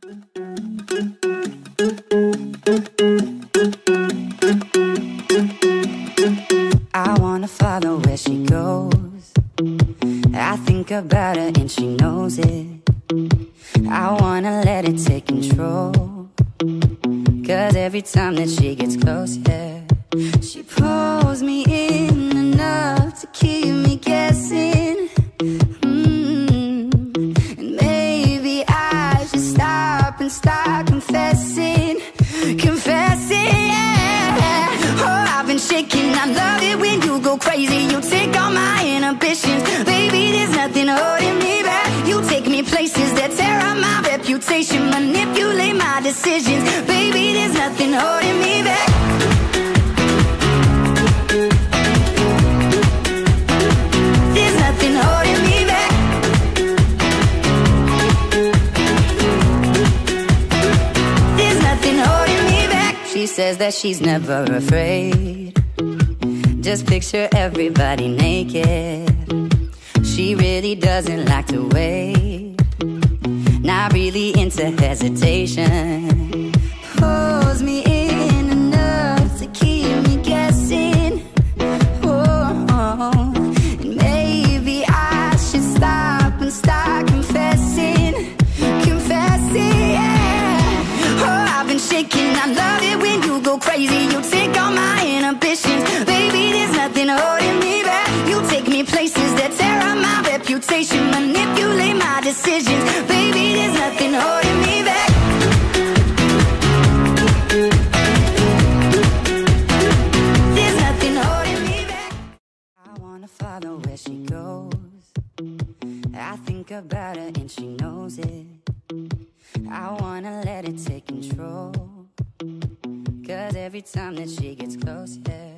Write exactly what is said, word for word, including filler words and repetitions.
I wanna follow where she goes. I think about her and she knows it. I wanna let it take control, 'cause every time that she gets close, yeah, she pulls me in enough to keep me guessing. mm. And maybe I should stop and start confessing. Confessing, yeah. Oh, I've been shaking. I love it when you go crazy. You take all my inhibitions. Baby, there's nothing holding me back. You take me places that tear up my reputation, manipulate my decisions. Baby, there's nothing holding me back. There's nothing holding me back. There's nothing holding me back. She says that she's never afraid. Just picture everybody naked. She really doesn't like to wait. Not really into hesitation. Pulls me in enough to keep me guessing. Oh, and maybe I should stop and start confessing. Confessing, yeah. Oh, I've been shaking. I love it when you go crazy. You take all my inhibitions. Baby, there's nothing holding me back. You take me places that tear up my reputation, manipulate my decisions. Baby, there's nothing holding me back. There's nothing holding me back. I wanna follow where she goes. I think about her and she knows it. I wanna let it take control, 'cause every time that she gets close, yeah,